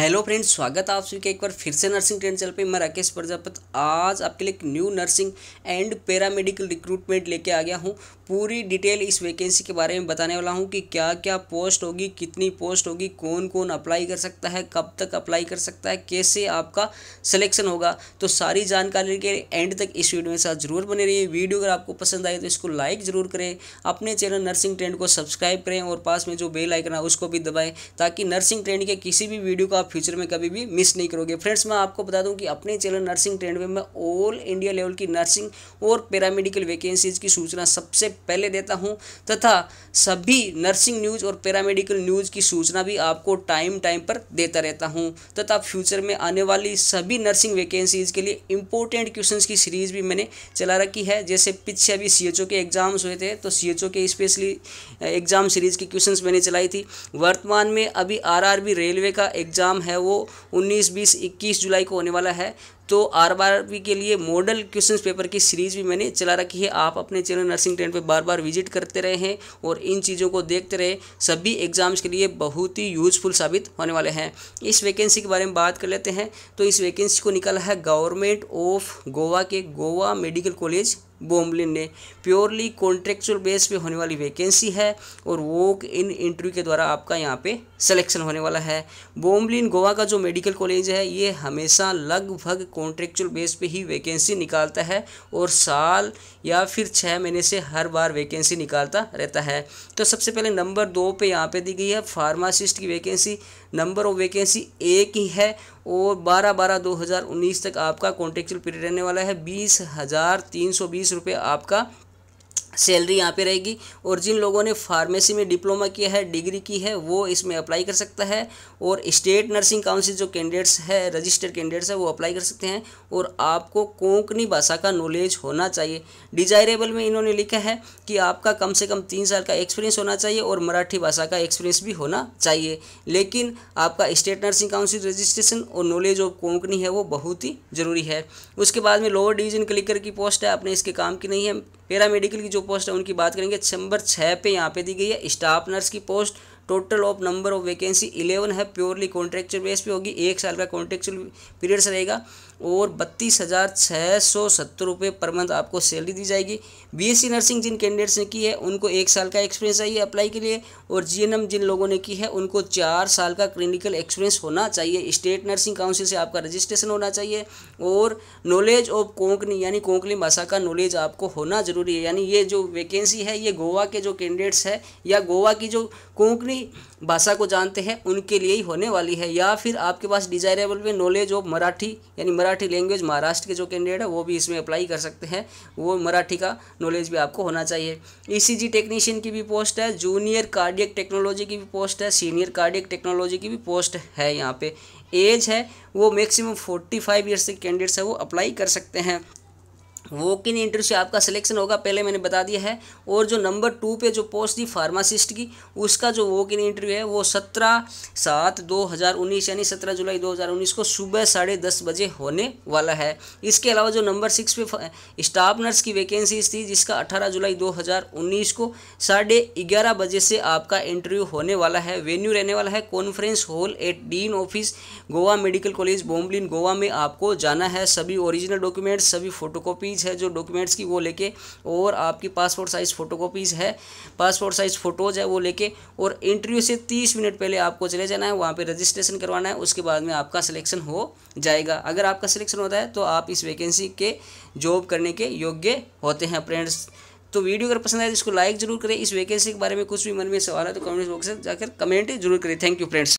Hello friends, स्वागत है आप सभी का एक बार फिर से नर्सिंग ट्रेंड चैनल पे। मैं राकेश प्रजापति आज आपके लिए एक new nursing and paramedical recruitment लेके आ गया हूँ। पूरी डिटेल इस वैकेंसी के बारे में बताने वाला हूँ कि क्या क्या पोस्ट होगी, कितनी पोस्ट होगी, कौन कौन अप्लाई कर सकता है, कब तक अप्लाई कर सकता है, कैसे आपका सिलेक्शन होगा। तो सारी जानकारी के एंड तक इस वीडियो में साथ जरूर बने रहिए। वीडियो अगर आपको पसंद आए तो इसको लाइक ज़रूर करें, अपने चैनल नर्सिंग ट्रेंड को सब्सक्राइब करें और पास में जो बेल आइकन है उसको भी दबाएं ताकि नर्सिंग ट्रेंड के किसी भी वीडियो को आप फ्यूचर में कभी भी मिस नहीं करोगे। फ्रेंड्स, मैं आपको बता दूं कि अपने चैनल नर्सिंग ट्रेंड में मैं ऑल इंडिया लेवल की नर्सिंग और पैरामेडिकल वैकेंसीज की सूचना सबसे पहले देता हूं तथा सभी नर्सिंग न्यूज़ और पैरामेडिकल न्यूज़ की सूचना भी आपको टाइम पर देता रहता हूं तथा फ्यूचर में आने वाली सभी नर्सिंग वैकेंसीज के लिए इंपॉर्टेंट क्वेश्चंस की सीरीज़ भी मैंने चला रखी है। जैसे पीछे अभी CHO के एग्जाम्स हुए थे तो CHO के स्पेशली एग्जाम सीरीज़ की क्वेश्चंस मैंने चलाई थी। वर्तमान में अभी RRB रेलवे का एग्ज़ाम है वो 19, 20, 21 जुलाई को होने वाला है। तो RRB के लिए मॉडल क्वेश्चंस पेपर की सीरीज़ भी मैंने चला रखी है। आप अपने चैनल नर्सिंग ट्रेंड पे बार बार विजिट करते रहे हैं और इन चीज़ों को देखते रहे, सभी एग्ज़ाम्स के लिए बहुत ही यूजफुल साबित होने वाले हैं। इस वैकेंसी के बारे में बात कर लेते हैं। तो इस वैकेंसी को निकाला है गवर्नमेंट ऑफ गोवा के गोवा मेडिकल कॉलेज बोम्बलिन ने। प्योरली कॉन्ट्रेक्चुअल बेस पे होने वाली वैकेंसी है और वॉक इन इंटरव्यू के द्वारा आपका यहाँ पे सिलेक्शन होने वाला है। बोम्बलिन गोवा का जो मेडिकल कॉलेज है ये हमेशा लगभग कॉन्ट्रेक्चुअल बेस पे ही वैकेंसी निकालता है और साल या फिर 6 महीने से हर बार वैकेंसी निकालता रहता है। तो सबसे पहले नंबर 2 पे यहाँ पे दी गई है फार्मासिस्ट की वैकेंसी। नंबर ऑफ वैकेंसी एक ही है और 12/12/2019 तक आपका कॉन्ट्रेक्चुअल पीरियड रहने वाला है। 20,320 रुपये आपका सैलरी यहाँ पे रहेगी। और जिन लोगों ने फार्मेसी में डिप्लोमा किया है, डिग्री की है, वो इसमें अप्लाई कर सकता है। और स्टेट नर्सिंग काउंसिल जो कैंडिडेट्स है, रजिस्टर्ड कैंडिडेट्स है, वो अप्लाई कर सकते हैं। और आपको कोंकणी भाषा का नॉलेज होना चाहिए। डिजायरेबल में इन्होंने लिखा है कि आपका कम से कम 3 साल का एक्सपीरियंस होना चाहिए और मराठी भाषा का एक्सपीरियंस भी होना चाहिए। लेकिन आपका स्टेट नर्सिंग काउंसिल रजिस्ट्रेशन और नॉलेज ऑफ कोंकणी है वो बहुत ही ज़रूरी है। उसके बाद में लोअर डिवीजन क्लिकर की पोस्ट है, अपने इसके काम की नहीं है। पैरामेडिकल की जो पोस्ट है उनकी बात करेंगे। नंबर 6 पे यहाँ पे दी गई है स्टाफ नर्स की post. Total of number of vacancy 11 है। प्योरली कॉन्ट्रेक्चुअल बेस पे होगी, 1 साल का कॉन्ट्रेक्चुअल पीरियड रहेगा और 32,670 रुपये पर मंथ आपको सैलरी दी जाएगी। BSc नर्सिंग जिन कैंडिडेट्स ने की है उनको 1 साल का एक्सपीरियंस चाहिए अप्लाई के लिए। और GNM जिन लोगों ने की है उनको 4 साल का क्लिनिकल एक्सपीरियंस होना चाहिए। स्टेट नर्सिंग काउंसिल से आपका रजिस्ट्रेशन होना चाहिए और नॉलेज ऑफ कोंकणी यानी कोंकणी भाषा का नॉलेज आपको होना जरूरी है। यानी ये जो वैकेंसी है ये गोवा के जो कैंडिडेट्स है या गोवा की जो कोंकणी भाषा को जानते हैं उनके लिए ही होने वाली है। या फिर आपके पास डिजायरेबल में नॉलेज ऑफ मराठी यानी मराठी लैंग्वेज, महाराष्ट्र के जो कैंडिडेट है वो भी इसमें अप्लाई कर सकते हैं। वो मराठी का नॉलेज भी आपको होना चाहिए। ECG टेक्नीशियन की भी पोस्ट है, जूनियर कार्डियक टेक्नोलॉजी की भी पोस्ट है, सीनियर कार्डियक टेक्नोलॉजी की भी पोस्ट है। यहाँ पे एज है वो मैक्सिमम 45 ईयर्स से कैंडिडेट्स है वो अप्लाई कर सकते हैं। वॉक इन इंटरव्यू से आपका सिलेक्शन होगा, पहले मैंने बता दिया है। और जो नंबर 2 पे जो पोस्ट थी फार्मासिस्ट की, उसका जो वॉक इन इंटरव्यू है वो 17/7/2019 यानी 17 जुलाई 2019 को सुबह 10:30 बजे होने वाला है। इसके अलावा जो नंबर 6 पे स्टाफ नर्स की वैकेंसीज थी जिसका 18 जुलाई 2019 को 11:30 बजे से आपका इंटरव्यू होने वाला है। वेन्यू रहने वाला है conference hall at dean office Goa medical college Bambolim Goa में आपको जाना है। सभी ओरिजिनल डॉक्यूमेंट्स, सभी फोटोकॉपीज है जो डॉक्यूमेंट्स की वो लेके और आपकी पासपोर्ट साइज फोटोकॉपीज़ है, पासपोर्ट साइज फ़ोटोज़ है वो लेके और इंटरव्यू से 30 मिनट पहले आपको चले जाना है, वहाँ पे रजिस्ट्रेशन करवाना है। उसके बाद में आपका सिलेक्शन हो जाएगा। अगर आपका सिलेक्शन होता है तो आप इस वैकेंसी के जॉब करने के योग्य होते हैं फ्रेंड्स। तो वीडियो अगर पसंद आए तो इसको लाइक जरूर करें। इस वैकेंसी के बारे में कुछ भी मन में सवाल है तो कमेंट बॉक्स में जाकर कमेंट जरूर करें। Thank you friends.